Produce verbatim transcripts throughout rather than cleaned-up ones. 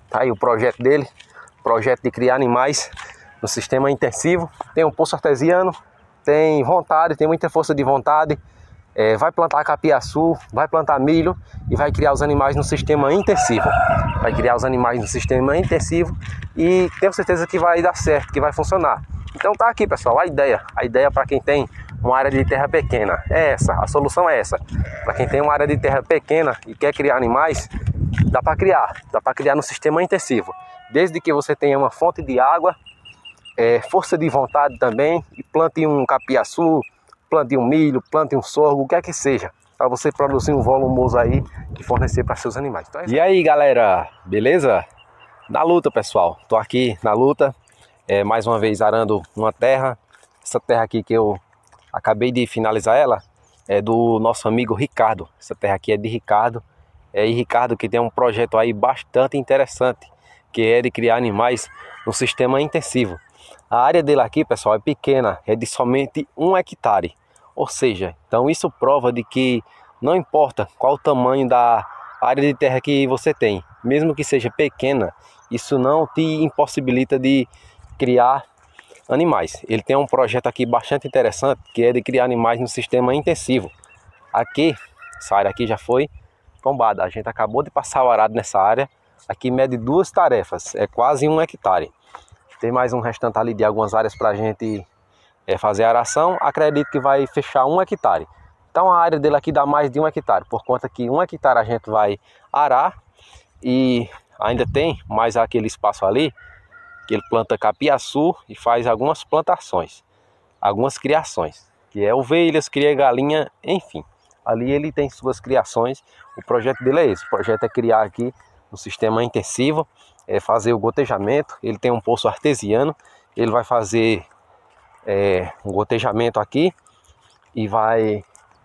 Tá aí o projeto dele, projeto de criar animais no sistema intensivo. Tem um poço artesiano, tem vontade, tem muita força de vontade. É, vai plantar capiaçu, vai plantar milho e vai criar os animais no sistema intensivo. Vai criar os animais no sistema intensivo e tenho certeza que vai dar certo, que vai funcionar. Então tá aqui, pessoal, a ideia. A ideia para quem tem uma área de terra pequena é essa, a solução é essa. Para quem tem uma área de terra pequena e quer criar animais, dá para criar, dá para criar no sistema intensivo. Desde que você tenha uma fonte de água, é, força de vontade também, e plante um capiaçu, plante um milho, plante um sorgo, o que é que seja, para você produzir um volumoso aí e fornecer para seus animais. Então, é e aí, galera, beleza? Na luta, pessoal, tô aqui na luta, é, mais uma vez arando uma terra. Essa terra aqui que eu acabei de finalizar ela é do nosso amigo Ricardo. Essa terra aqui é de Ricardo, é e Ricardo que tem um projeto aí bastante interessante, que é de criar animais no sistema intensivo. A área dele aqui, pessoal, é pequena, é de somente um hectare. Ou seja, então isso prova de que não importa qual o tamanho da área de terra que você tem, mesmo que seja pequena, isso não te impossibilita de criar animais. Ele tem um projeto aqui bastante interessante, que é de criar animais no sistema intensivo. Aqui, essa área aqui já foi tombada, a gente acabou de passar o arado nessa área. Aqui mede duas tarefas, é quase um hectare. Tem mais um restante ali de algumas áreas para a gente é, fazer a aração. Acredito que vai fechar um hectare. Então a área dele aqui dá mais de um hectare, por conta que um hectare a gente vai arar e ainda tem mais aquele espaço ali que ele planta capiaçu e faz algumas plantações, algumas criações, que é ovelhas, cria galinha, enfim. Ali ele tem suas criações. O projeto dele é esse, o projeto é criar aqui no sistema intensivo, é fazer o gotejamento. Ele tem um poço artesiano, ele vai fazer é, um gotejamento aqui e vai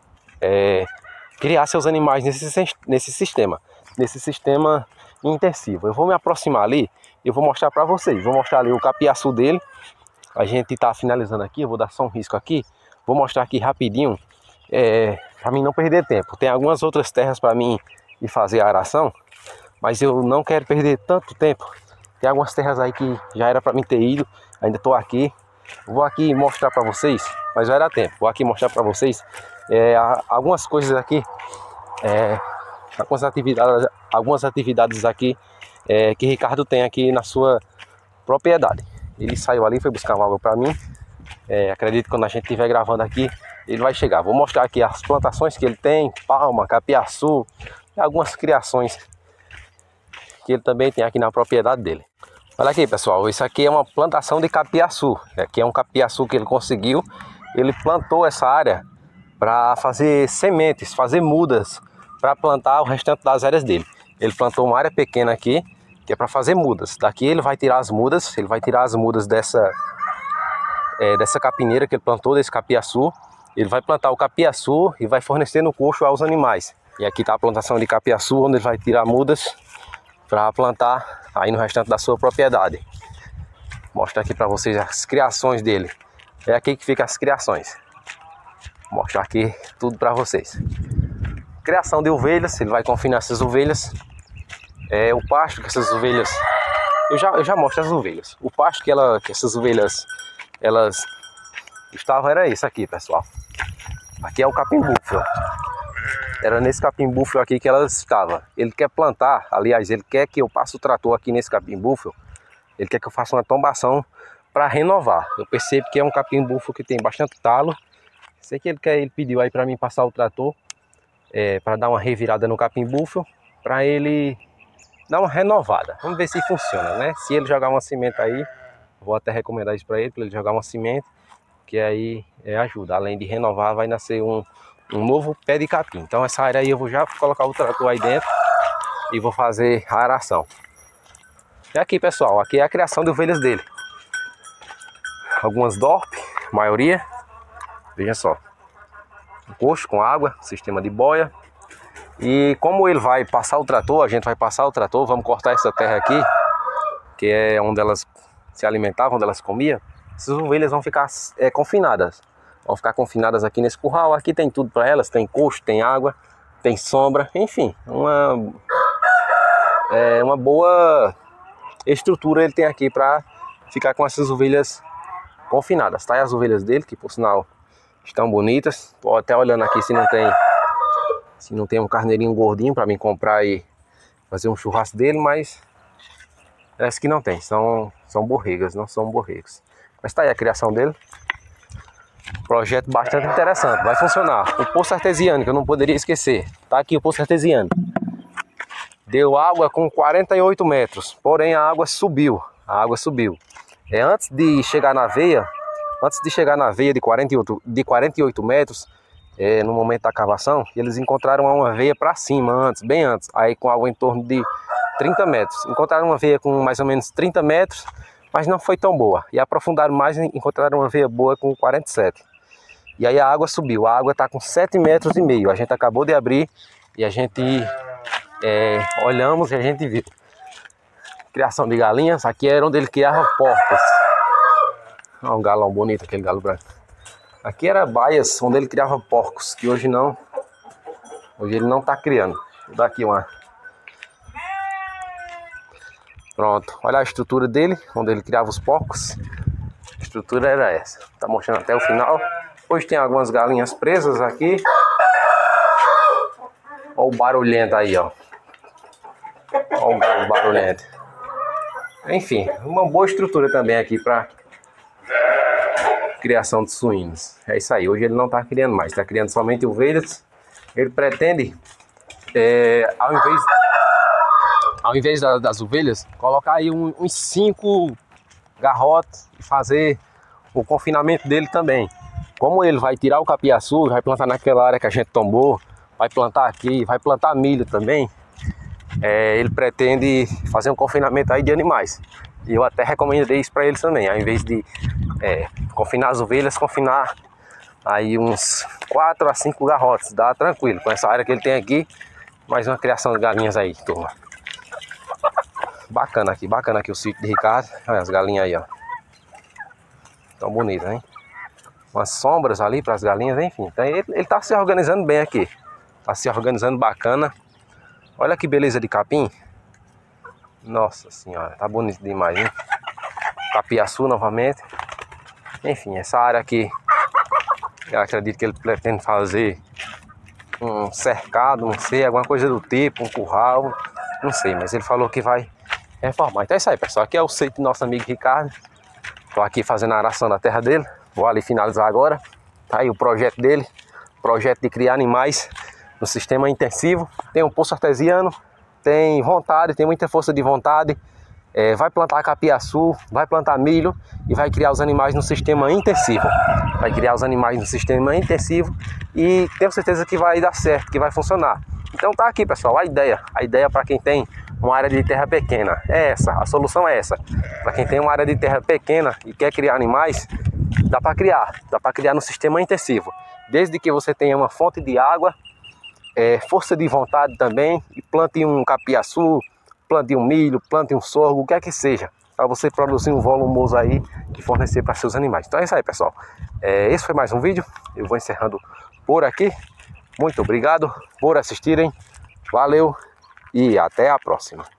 é, criar seus animais nesse, nesse sistema, nesse sistema intensivo. Eu vou me aproximar ali e vou mostrar para vocês, vou mostrar ali o capiaçu dele. A gente está finalizando aqui, eu vou dar só um risco aqui, vou mostrar aqui rapidinho, é, para mim não perder tempo. Tem algumas outras terras para mim ir fazer a aração, mas eu não quero perder tanto tempo. Tem algumas terras aí que já era para mim ter ido, ainda estou aqui. Vou aqui mostrar para vocês, mas vai dar tempo. Vou aqui mostrar para vocês é, algumas coisas aqui, é, algumas atividades, algumas atividades aqui é, que Ricardo tem aqui na sua propriedade. Ele saiu ali, foi buscar uma água para mim. É, acredito que quando a gente estiver gravando aqui, ele vai chegar. Vou mostrar aqui as plantações que ele tem, palma, capiaçu e algumas criações que ele também tem aqui na propriedade dele. Olha aqui, pessoal, isso aqui é uma plantação de capiaçu. Aqui é um capiaçu que ele conseguiu. Ele plantou essa área para fazer sementes, fazer mudas, para plantar o restante das áreas dele. Ele plantou uma área pequena aqui, que é para fazer mudas. Daqui ele vai tirar as mudas, ele vai tirar as mudas dessa, é, dessa capineira que ele plantou, desse capiaçu. Ele vai plantar o capiaçu e vai fornecer no coxo aos animais. E aqui está a plantação de capiaçu, onde ele vai tirar mudas para plantar aí no restante da sua propriedade. Vou mostrar aqui para vocês as criações dele. É aqui que ficam as criações. Vou mostrar aqui tudo para vocês. Criação de ovelhas, ele vai confinar essas ovelhas. É o pasto que essas ovelhas... Eu já, eu já mostro as ovelhas. O pasto que, ela, que essas ovelhas elas estavam era esse aqui, pessoal. Aqui é o capim búfalo. Era nesse capim búfalo aqui que elas estavam. Ele quer plantar, aliás, ele quer que eu passe o trator aqui nesse capim búfalo. Ele quer que eu faça uma tombação para renovar. Eu percebo que é um capim búfalo que tem bastante talo. Sei que ele quer, ele pediu aí para mim passar o trator é, para dar uma revirada no capim búfalo, para ele dar uma renovada. Vamos ver se funciona, né? Se ele jogar uma semente aí, vou até recomendar isso para ele, para ele jogar uma semente, que aí é, ajuda. Além de renovar, vai nascer um um novo pé de capim. Então essa área aí eu vou já colocar o trator aí dentro e vou fazer a aração. E aqui, pessoal, aqui é a criação de ovelhas dele. Algumas D O R P, maioria. Veja só. Um coxo com água, sistema de boia. E como ele vai passar o trator, a gente vai passar o trator, vamos cortar essa terra aqui, que é onde elas se alimentavam, onde elas comiam. Essas ovelhas vão ficar é, confinadas. Vão ficar confinadas aqui nesse curral. Aqui tem tudo para elas, tem coxo, tem água, tem sombra, enfim, uma, é, uma boa estrutura ele tem aqui para ficar com essas ovelhas confinadas. Tá aí as ovelhas dele, que por sinal estão bonitas. Tô até olhando aqui se não tem se não tem um carneirinho gordinho para mim comprar e fazer um churrasco dele, mas parece que não tem. São, são borregas, não são borregos. Mas tá aí a criação dele. Projeto bastante interessante, vai funcionar. O poço artesiano, que eu não poderia esquecer. Tá aqui o poço artesiano. Deu água com quarenta e oito metros, porém a água subiu. A água subiu. É, antes de chegar na veia, antes de chegar na veia de quarenta e oito, de quarenta e oito metros, é, no momento da cavação, eles encontraram uma veia para cima antes, bem antes, aí com água em torno de trinta metros. Encontraram uma veia com mais ou menos trinta metros, mas não foi tão boa. E aprofundaram mais e encontraram uma veia boa com quarenta e sete. E aí a água subiu, a água está com sete metros e meio. A gente acabou de abrir e a gente é, olhamos e a gente viu. Criação de galinhas, aqui era onde ele criava porcos. Olha um galão bonito, aquele galo branco. Aqui era baias onde ele criava porcos, que hoje não, hoje ele não está criando. Vou dar aqui uma. Pronto, olha a estrutura dele, onde ele criava os porcos. A estrutura era essa, tá mostrando até o final. Hoje tem algumas galinhas presas aqui. Olha o barulhento aí, ó. Olha o galo barulhento. Enfim, uma boa estrutura também aqui para criação de suínos. É isso aí, hoje ele não está criando mais, está criando somente ovelhas. Ele pretende, é, ao invés, ao invés das, das ovelhas, colocar aí um, uns cinco garrotes e fazer o confinamento dele também. Como ele vai tirar o capiaçu, vai plantar naquela área que a gente tombou, vai plantar aqui, vai plantar milho também, é, ele pretende fazer um confinamento aí de animais. E eu até recomendei isso para eles também, ao invés de é, confinar as ovelhas, confinar aí uns quatro a cinco garrotes, dá tranquilo, com essa área que ele tem aqui, mais uma criação de galinhas aí, turma. Bacana aqui, bacana aqui o sítio de Ricardo, olha as galinhas aí, ó. Tão bonitas, hein? Umas sombras ali para as galinhas, enfim, então ele, ele tá se organizando bem aqui, tá se organizando bacana. Olha que beleza de capim. Nossa senhora, tá bonito demais, hein? Capiaçu novamente. Enfim, essa área aqui, eu acredito que ele pretende fazer um cercado, não sei, alguma coisa do tipo, um curral, não sei, mas ele falou que vai reformar. Então é isso aí, pessoal, aqui é o sítio do nosso amigo Ricardo. Tô aqui fazendo a aração da terra dele, vou ali finalizar agora. Tá aí o projeto dele, projeto de criar animais no sistema intensivo. Tem um poço artesiano, tem vontade, tem muita força de vontade, é, vai plantar capiaçu, vai plantar milho e vai criar os animais no sistema intensivo. Vai criar os animais no sistema intensivo e tenho certeza que vai dar certo, que vai funcionar. Então tá aqui, pessoal, a ideia. A ideia para quem tem uma área de terra pequena é essa, a solução é essa. Para quem tem uma área de terra pequena e quer criar animais, dá para criar, dá para criar no sistema intensivo. Desde que você tenha uma fonte de água, É, força de vontade também, e plante um capiaçu, plante um milho, plante um sorgo, o que é que seja, para você produzir um volumoso aí e fornecer para seus animais. Então é isso aí, pessoal. É, esse foi mais um vídeo, eu vou encerrando por aqui. Muito obrigado por assistirem, valeu e até a próxima.